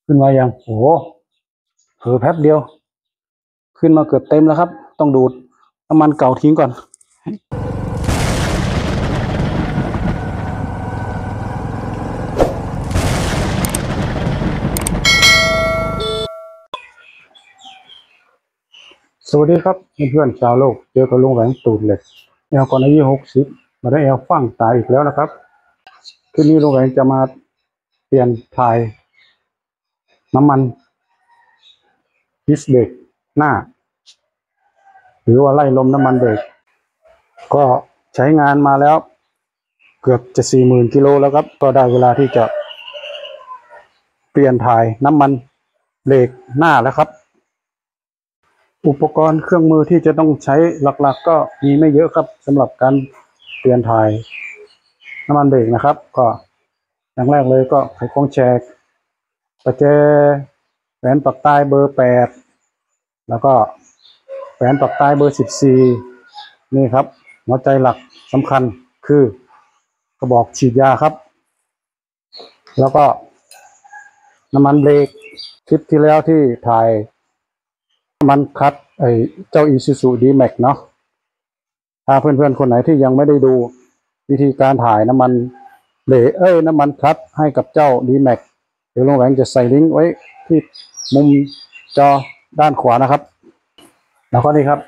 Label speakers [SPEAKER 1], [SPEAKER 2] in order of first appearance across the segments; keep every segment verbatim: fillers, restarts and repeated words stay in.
[SPEAKER 1] ขึ้นมายังโอ้เผลอแป๊บเดียวขึ้นมาเกือบเต็มแล้วครับต้องดูดน้ำมันเก่าทิ้งก่อนสวัสดีครับเพื่อนๆชาวโลกเจอกับลุงแหวงตูดเหล็กแอลกอนอายุหกสิบมาได้แอลฟั่งตายอีกแล้วนะครับคืนนี้ลุงแหวงจะมาเปลี่ยนถ่ายน้ำมันดิสเบรกหน้าหรือว่าไล่ลมน้ำมันเบรกก็ใช้งานมาแล้วเกือบจะสี่หมื่นกิโลแล้วครับก็ได้เวลาที่จะเปลี่ยนถ่ายน้ำมันเบรกหน้าแล้วครับอุปกรณ์เครื่องมือที่จะต้องใช้หลักๆ ก็มีไม่เยอะครับสำหรับการเปลี่ยนถ่ายน้ำมันเบรกนะครับก็อย่างแรกเลยก็ไขควงแฉกประแจแหวนปักใต้เบอร์แปดแล้วก็แหวนปักใต้เบอร์สิบสี่นี่ครับหัวใจหลักสำคัญคือกระบอกฉีดยาครับแล้วก็น้ำมันเบรกคลิปที่แล้วที่ถ่ายน้ำมันคัดไอเจ้า Isuzu D-Max เนาะถ้าเพื่อนๆคนไหนที่ยังไม่ได้ดูวิธีการถ่ายน้ำมันเบรกเอ้ยน้ำมันคัดให้กับเจ้า D-Max เดี๋ยวลุงแหวงจะใส่ลิงก์ไว้ที่มุมจอด้านขวานะครับแล้วก็นี่ครับ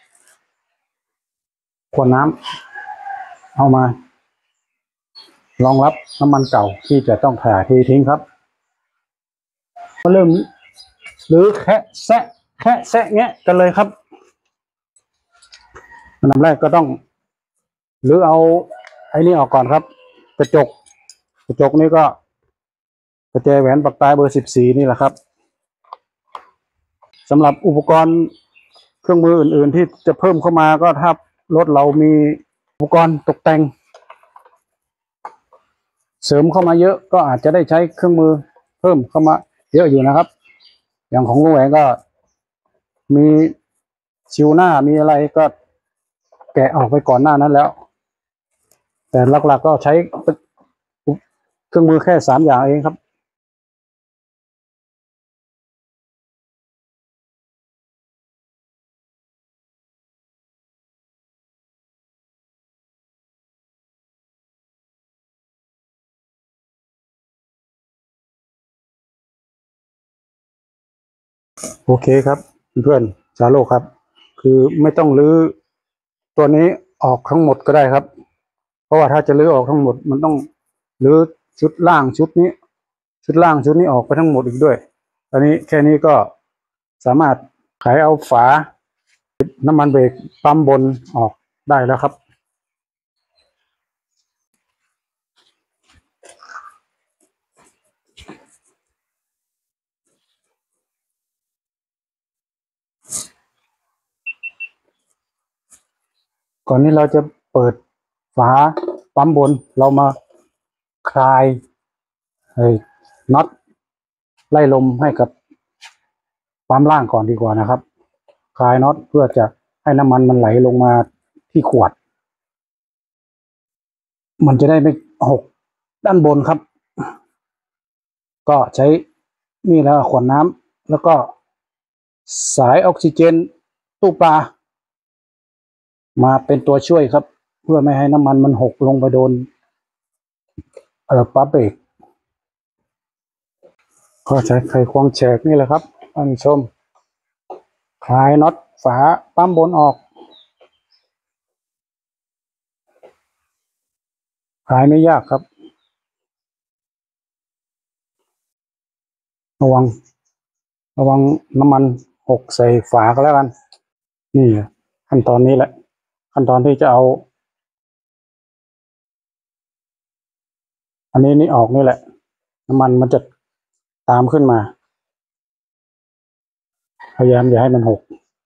[SPEAKER 1] ขวดน้ำเอามารองรับน้ำมันเก่าที่จะต้องถ่ายทีทิ้งครับก็เริ่มหรือแคะแซะแคะแซะแงะกันเลยครับอันดับแรกก็ต้องหรือเอาไอ้นี่ออกก่อนครับกระจกกระจกนี่ก็กระแจแหวนปักใต้เบอร์สิบสี่นี่แหละครับสำหรับอุปกรณ์เครื่องมืออื่นๆที่จะเพิ่มเข้ามาก็ถ้ารถเรามีอุปกรณ์ตกแต่งเสริมเข้ามาเยอะก็อาจจะได้ใช้เครื่องมือเพิ่มเข้ามาเยอะอยู่นะครับอย่างของลุงแหวงก็มีชิวหน้ามีอะไรก็แกะออกไปก่อนหน้านั้นแล้วแต่หลักๆ ก็ใช้เครื่องมือแค่สามอย่างเองครับโอเคครับเพื่อนชาวโลกครับคือไม่ต้องรื้อตัวนี้ออกทั้งหมดก็ได้ครับเพราะว่าถ้าจะรื้อออกทั้งหมดมันต้องรื้อชุดล่างชุดนี้ชุดล่างชุดนี้ออกไปทั้งหมดอีกด้วยอันนี้แค่นี้ก็สามารถไขเอาฝาน้ำมันเบรกปั๊มบนออกได้แล้วครับก่อนนี้เราจะเปิดฝาปั๊มบนเรามาคลายไอ้น็อตไล่ลมให้กับปั๊มล่างก่อนดีกว่านะครับคลายน็อตเพื่อจะให้น้ำมันมันไหลลงมาที่ขวดมันจะได้ไม่หกด้านบนครับก็ใช้นี่แล้วขวดน้ำแล้วก็สายออกซิเจนตู้ปลามาเป็นตัวช่วยครับเพื่อไม่ให้น้ำมันมันหกลงไปโดนเอ่อปั๊มเบรกก็ใช้ไขควงแฉกนี่แหละครับท่านผู้ชมคลายน็อตฝาปั๊มบนออกคลายไม่ยากครับระวังระวังน้ำมันหกใส่ฝาก็แล้วกันนี่ขั้นตอนนี้แหละขั้นตอนที่จะเอาอันนี้นี่ออกนี่แหละน้ำมันมันจะตามขึ้นมาพยายามอย่าให้มันหก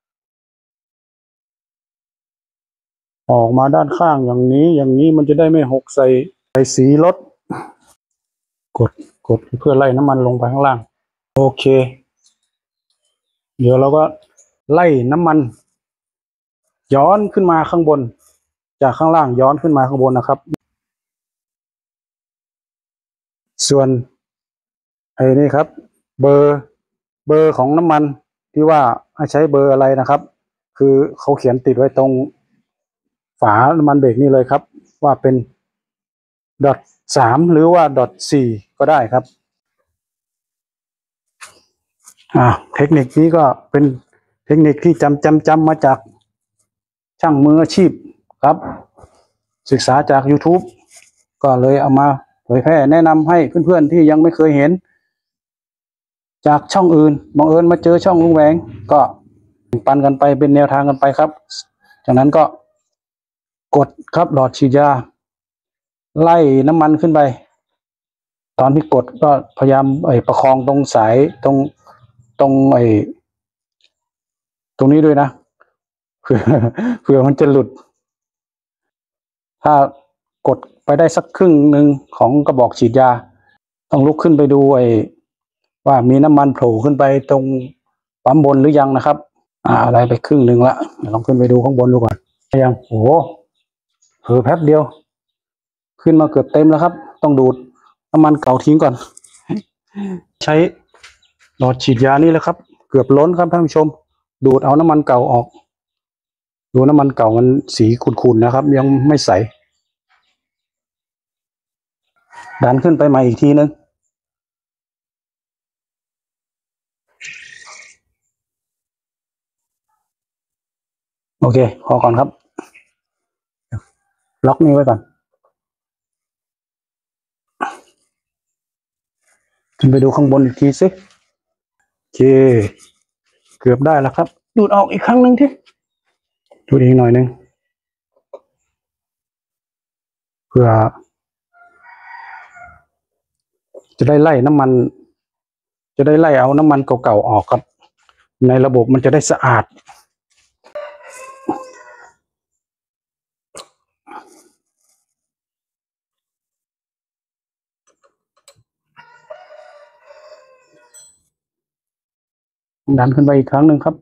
[SPEAKER 1] ออกมาด้านข้างอย่างนี้อย่างนี้มันจะได้ไม่หกใส่ใส่สีรถกดกดเพื่อไล่น้ำมันลงไปข้างล่างโอเคเดี๋ยวเราก็ไล่น้ำมันย้อนขึ้นมาข้างบนจากข้างล่างย้อนขึ้นมาข้างบนนะครับส่วนไอ้นี่ครับเบอร์เบอร์ของน้ำมันที่ว่าให้ใช้เบอร์อะไรนะครับคือเขาเขียนติดไว้ตรงฝาน้ำมันเบรกนี่เลยครับว่าเป็นดอทสามหรือว่าดอทสี่ก็ได้ครับอ่าเทคนิคนี้ก็เป็นเทคนิคที่จำจำจำมาจากช่างมืออาชีพครับศึกษาจาก YouTube ก็เลยเอามาเผยแพร่แนะนำให้เพื่อนๆที่ยังไม่เคยเห็นจากช่องอื่นบังเอิญมาเจอช่องลุงแหวงก็ปันกันไปเป็นแนวทางกันไปครับจากนั้นก็กดครับหลอดฉีดยาไล่น้ำมันขึ้นไปตอนที่กดก็พยายามไอ้ประคองตรงสายตรงตรงไอ้ตรงนี้ด้วยนะเผื่อเผื่อมันจะหลุดถ้ากดไปได้สักครึ่งหนึ่งของกระบอกฉีดยาต้องลุกขึ้นไปดูไอ้ว่ามีน้ำมันโผล่ขึ้นไปตรงปั๊มบนหรือยังนะครับอ่าอะไรไปครึ่งหนึ่งละลองขึ้นไปดูข้างบนดูก่อนยังโอ้เผลอแป๊บเดียวขึ้นมาเกือบเต็มแล้วครับต้องดูดน้ำมันเก่าทิ้งก่อนใช้หลอดฉีดยานี่แหละครับเกือบล้นครับท่านผู้ชมดูดเอาน้ำมันเก่าออกดูน้ำมันเก่ามันสีขุ่นๆนะครับยังไม่ใสดันขึ้นไปใหม่อีกทีนึงโอเคพอก่อนครับล็อกนี้ไว้ก่อนขึ้นไปดูข้างบนอีกทีสิโอเคเกือบได้แล้วครับดูดออกอีกครั้งหนึ่งที่ดูดอีกหน่อยหนึ่งเพื่อจะได้ไล่น้ำมันจะได้ไล่เอาน้ำมันเก่าๆออกครับในระบบมันจะได้สะอาดดันขึ้นไปอีกครั้งหนึ่งครับ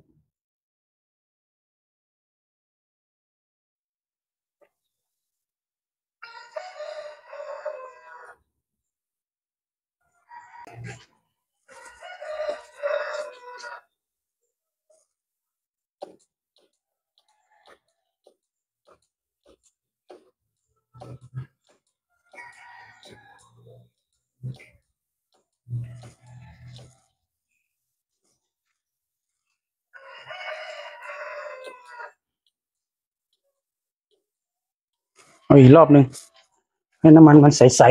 [SPEAKER 1] เอาอีกรอบหนึ่งให้น้ำมันมันใส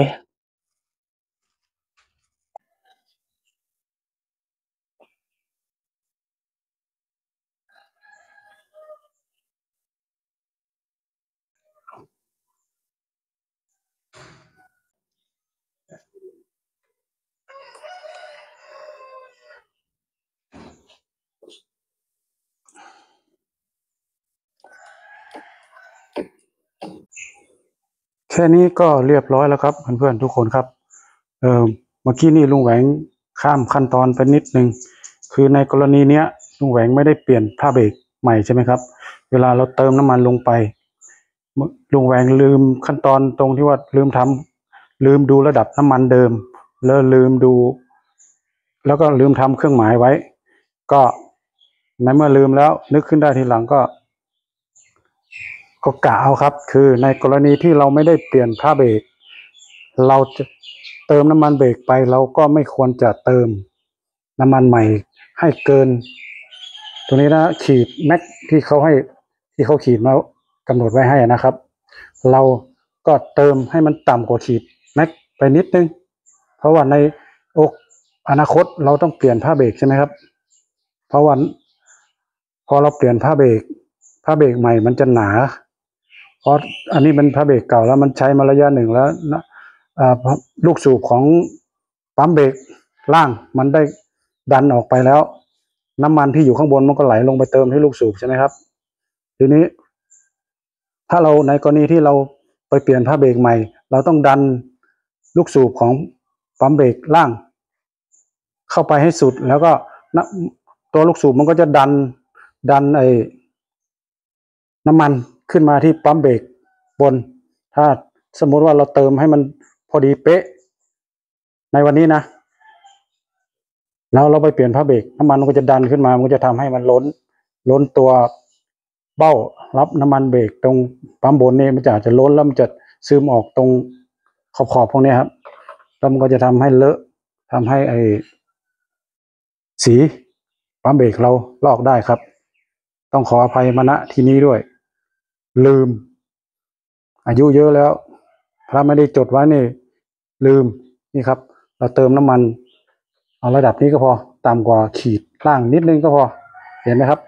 [SPEAKER 1] ๆแค่นี้ก็เรียบร้อยแล้วครับเพื่อนๆทุกคนครับเออเมื่อกี้นี่ลุงแหวงข้ามขั้นตอนไปนิดนึงคือในกรณีเนี้ยลุงแหวงไม่ได้เปลี่ยนผ้าเบรกใหม่ใช่ไหมครับเวลาเราเติมน้ำมันลงไปลุงแหวงลืมขั้นตอนตรงที่ว่าลืมทำลืมดูระดับน้ำมันเดิมแล้วลืมดูแล้วก็ลืมทำเครื่องหมายไว้ก็ในเมื่อลืมแล้วนึกขึ้นได้ทีหลังก็ก็กะเอาครับคือในกรณีที่เราไม่ได้เปลี่ยนผ้าเบรกเราจะเติมน้ำมันเบรกไปเราก็ไม่ควรจะเติมน้ำมันใหม่ให้เกินตัวนี้นะขีดแม็กที่เขาให้ที่เขาขีดมากำหนดไว้ให้นะครับเราก็เติมให้มันต่ำกว่าขีดแม็กไปนิดนึงเพราะว่าในอกอนาคตเราต้องเปลี่ยนผ้าเบรกใช่ไหมครับเพราะว่าพอเราเปลี่ยนผ้าเบรกผ้าเบรกใหม่มันจะหนาเพราะอันนี้เป็นผ้าเบรกเก่าแล้วมันใช้มาระยะหนึ่งแล้วนะลูกสูบของปั๊มเบรกล่างมันได้ดันออกไปแล้วน้ำมันที่อยู่ข้างบนมันก็ไหลลงไปเติมที่ลูกสูบใช่ไหมครับทีนี้ถ้าเราในกรณีที่เราไปเปลี่ยนผ้าเบรกใหม่เราต้องดันลูกสูบของปั๊มเบรกล่างเข้าไปให้สุดแล้วก็ตัวลูกสูบมันก็จะดันดันไอ้น้ำมันขึ้นมาที่ปั๊มเบรกบนถ้าสมมติว่าเราเติมให้มันพอดีเป๊ะในวันนี้นะแล้วเราไปเปลี่ยนผ้าเบรกน้ำมันมันก็จะดันขึ้นมามันก็จะทำให้มันล้นล้นตัวเบ้ารับน้ำมันเบรกตรงปั๊มบนนี่มันจะอาจจะล้นแล้วมันจะซึมออกตรงขอบขอบพวกนี้ครับแล้วมันก็จะทำให้เลอะทำให้ไอสีปั๊มเบรกเราลอกได้ครับต้องขออภัยมาณที่นี้ด้วยลืมอายุเยอะแล้วถ้าไม่ได้จดไว้นี่ลืมนี่ครับเราเติมน้ำมันเอาระดับนี้ก็พอต่ำกว่าขีดล่างนิดนึงก็พอเห็นไหมครับ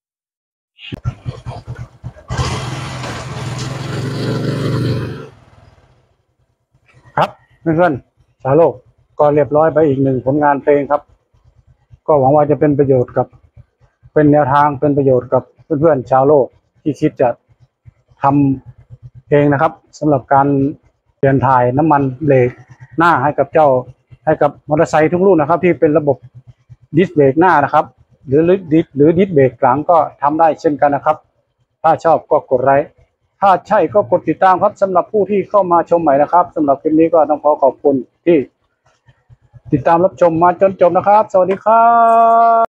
[SPEAKER 1] ครับเพื่อนๆชาวโลกก็เรียบร้อยไปอีกหนึ่งผลงานเพลงครับก็หวังว่าจะเป็นประโยชน์กับเป็นแนวทางเป็นประโยชน์กับเพื่อนๆชาวโลกที่คิดจะทำเองนะครับสำหรับการเปลี่ยนถ่ายน้ำมันเบรกหน้าให้กับเจ้าให้กับมอเตอร์ไซค์ทุกรุ่นนะครับที่เป็นระบบดิสเบรกหน้านะครับหรือดิสหรือดิสเบรกหลังก็ทำได้เช่นกันนะครับถ้าชอบก็กดไลค์ถ้าใช่ก็กดติดตามครับสำหรับผู้ที่เข้ามาชมใหม่นะครับสำหรับคลิปนี้ก็ต้องขอขอบคุณที่ติดตามรับชมมาจนจบนะครับสวัสดีครับ